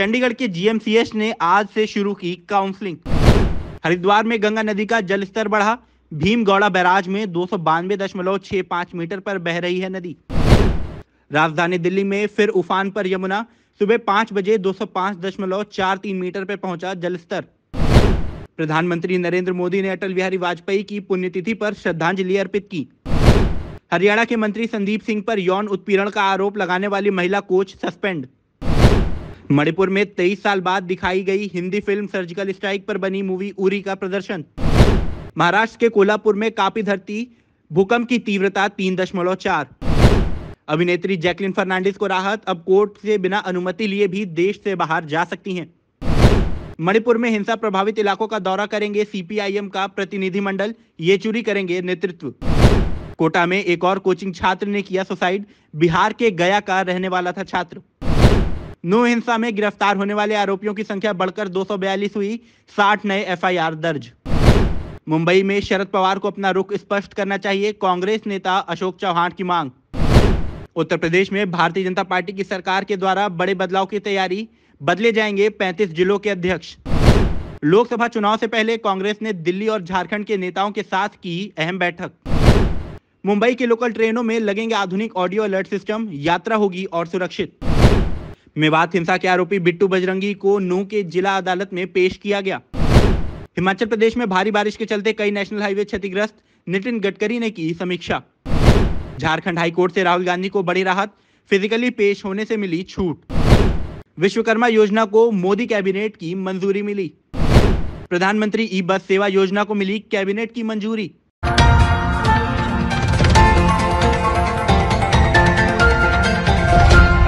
चंडीगढ़ के जीएमसीएच ने आज से शुरू की काउंसलिंग। हरिद्वार में गंगा नदी का जलस्तर बढ़ा। भीमगौड़ा बैराज में 292.65 मीटर पर बह रही है नदी। राजधानी दिल्ली में फिर उफान पर यमुना। सुबह 5 बजे 205.43 मीटर पर पहुंचा जलस्तर। प्रधानमंत्री नरेंद्र मोदी ने अटल बिहारी वाजपेयी की पुण्यतिथि पर श्रद्धांजलि अर्पित की। हरियाणा के मंत्री संदीप सिंह पर यौन उत्पीड़न का आरोप लगाने वाली महिला कोच सस्पेंड। मणिपुर में 23 साल बाद दिखाई गई हिंदी फिल्म सर्जिकल स्ट्राइक पर बनी मूवी उरी का प्रदर्शन। महाराष्ट्र के कोल्हापुर में कांपी धरती, भूकंप की तीव्रता 3.4। अभिनेत्री जैकलिन फर्नांडिस को राहत, अब कोर्ट से बिना अनुमति लिए भी देश से बाहर जा सकती हैं। मणिपुर में हिंसा प्रभावित इलाकों का दौरा करेंगे सीपीआईएम का प्रतिनिधिमंडल, येचुरी करेंगे नेतृत्व। कोटा में एक और कोचिंग छात्र ने किया सुसाइड। बिहार के गया का रहने वाला था छात्र। नो हिंसा में गिरफ्तार होने वाले आरोपियों की संख्या बढ़कर 242 हुई। 60 नए एफआईआर दर्ज। मुंबई में शरद पवार को अपना रुख स्पष्ट करना चाहिए, कांग्रेस नेता अशोक चौहान की मांग। उत्तर प्रदेश में भारतीय जनता पार्टी की सरकार के द्वारा बड़े बदलाव की तैयारी, बदले जाएंगे 35 जिलों के अध्यक्ष। लोकसभा चुनाव से पहले कांग्रेस ने दिल्ली और झारखंड के नेताओं के साथ की अहम बैठक। मुंबई के लोकल ट्रेनों में लगेंगे आधुनिक ऑडियो अलर्ट सिस्टम, यात्रा होगी और सुरक्षित। मेवात हिंसा के आरोपी बिट्टू बजरंगी को नूंह के जिला अदालत में पेश किया गया। हिमाचल प्रदेश में भारी बारिश के चलते कई नेशनल हाईवे क्षतिग्रस्त, नितिन गडकरी ने की समीक्षा। झारखंड हाईकोर्ट से राहुल गांधी को बड़ी राहत, फिजिकली पेश होने से मिली छूट। विश्वकर्मा योजना को मोदी कैबिनेट की मंजूरी मिली। प्रधानमंत्री ई बस सेवा योजना को मिली कैबिनेट की मंजूरी।